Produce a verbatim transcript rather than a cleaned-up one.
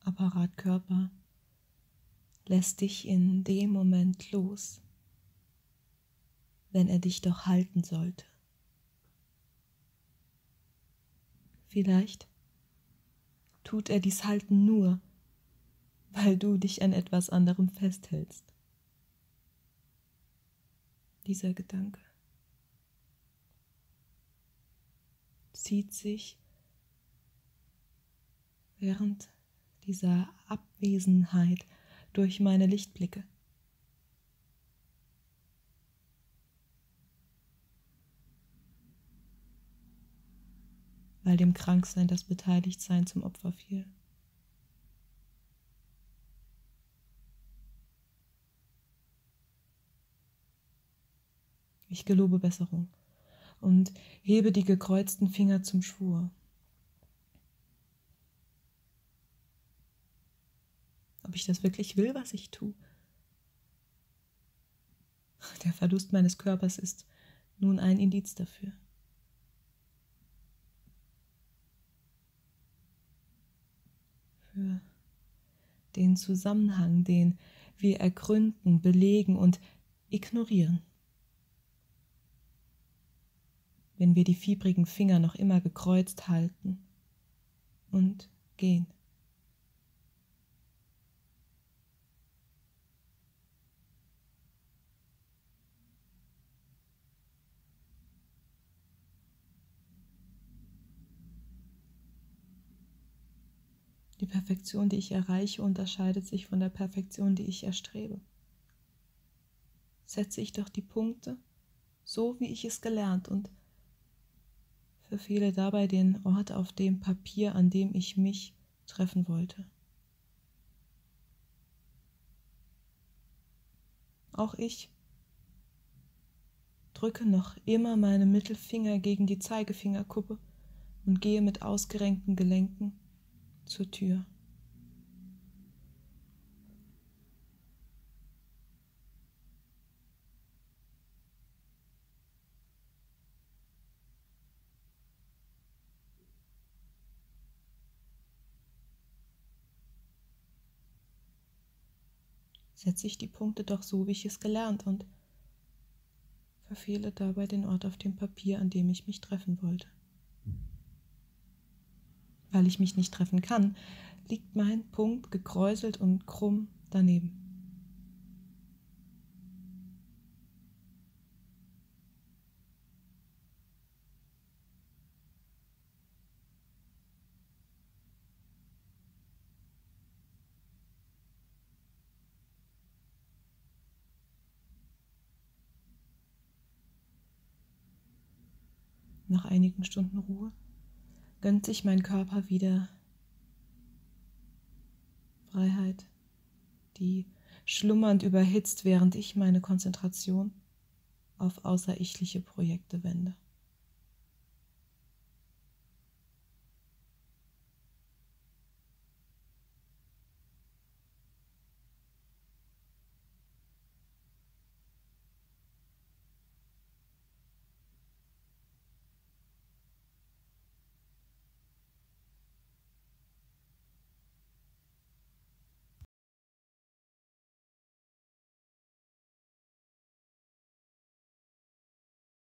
Apparat Körper lässt dich in dem Moment los, wenn er dich doch halten sollte. Vielleicht tut er dies Halten nur, weil du dich an etwas anderem festhältst. Dieser Gedanke zieht sich während dieser Abwesenheit durch meine Lichtblicke. Weil dem Kranksein das Beteiligtsein zum Opfer fiel. Ich gelobe Besserung und hebe die gekreuzten Finger zum Schwur. Ob ich das wirklich will, was ich tue? Der Verlust meines Körpers ist nun ein Indiz dafür. Für den Zusammenhang, den wir ergründen, belegen und ignorieren. Wenn wir die fiebrigen Finger noch immer gekreuzt halten und gehen. Die Perfektion, die ich erreiche, unterscheidet sich von der Perfektion, die ich erstrebe. Setze ich doch die Punkte, so wie ich es gelernt, und verfehle dabei den Ort auf dem Papier, an dem ich mich treffen wollte. Auch ich drücke noch immer meine Mittelfinger gegen die Zeigefingerkuppe und gehe mit ausgerenkten Gelenken zur Tür. Setze ich die Punkte doch so, wie ich es gelernt, und verfehle dabei den Ort auf dem Papier, an dem ich mich treffen wollte. Weil ich mich nicht treffen kann, liegt mein Punkt gekräuselt und krumm daneben. Nach einigen Stunden Ruhe gönnt sich mein Körper wieder Freiheit, die schlummernd überhitzt, während ich meine Konzentration auf außerirdische Projekte wende.